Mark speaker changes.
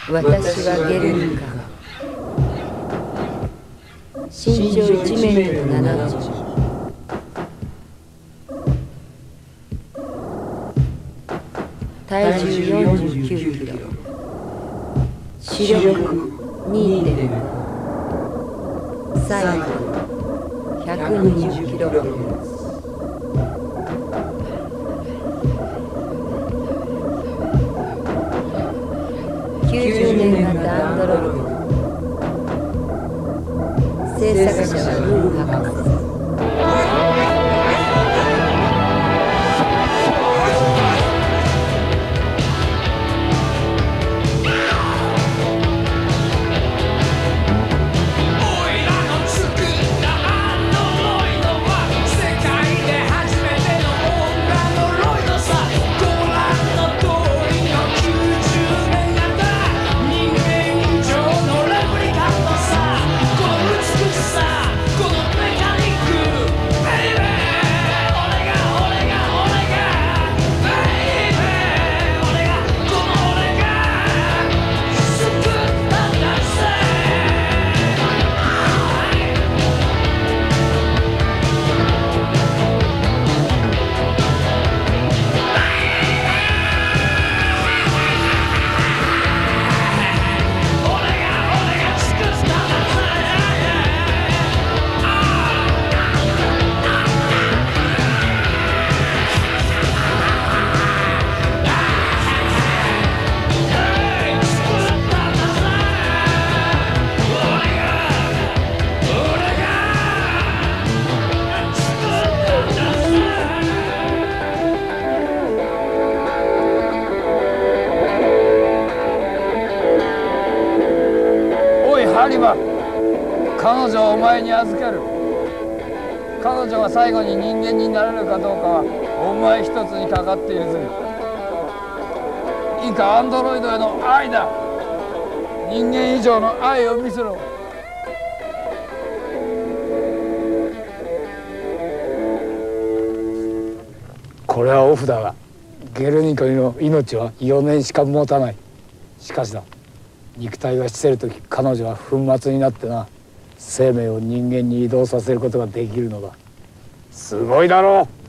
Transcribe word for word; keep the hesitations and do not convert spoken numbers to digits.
Speaker 1: 私はゲルニカ。身長いちメートルななじゅう。体重よんじゅうきゅうキロ。視力 にてんご。最後ひゃくにじゅっキログラム。きゅうじゅうねん型アンドロイド。制作者はルー博士。
Speaker 2: 有馬、彼女をお前に預ける。彼女が最後に人間になれるかどうかはお前一つにかかっているぜ。いいか、アンドロイドへの愛だ。人間以上の愛を見せろ。これはオフだが、ゲルニカの命はよねんしか持たない。しかしだ、肉体が死せる時、彼女は粉末になってな、生命を人間に移動させることができるのだ。すごいだろう。